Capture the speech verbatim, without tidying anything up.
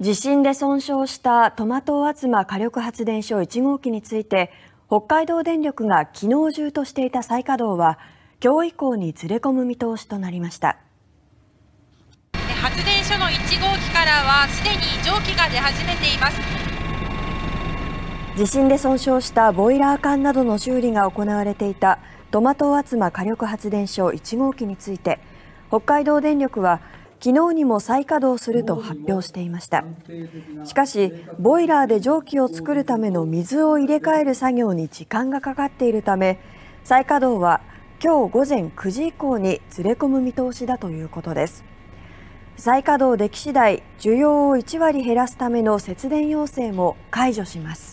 地震で損傷した苫東厚真火力発電所いち号機について、北海道電力が昨日中としていた再稼働は今日以降にずれ込む見通しとなりました。 発電所のいち号機からはすでに蒸気が出始めています。 地震で損傷したボイラー管などの修理が行われていた苫東厚真火力発電所いち号機について、北海道電力は昨日にも再稼働すると発表していました。しかし、ボイラーで蒸気を作るための水を入れ替える作業に時間がかかっているため、再稼働は今日午前くじ以降にずれ込む見通しだということです。再稼働でき次第、需要をいち割減らすための節電要請も解除します。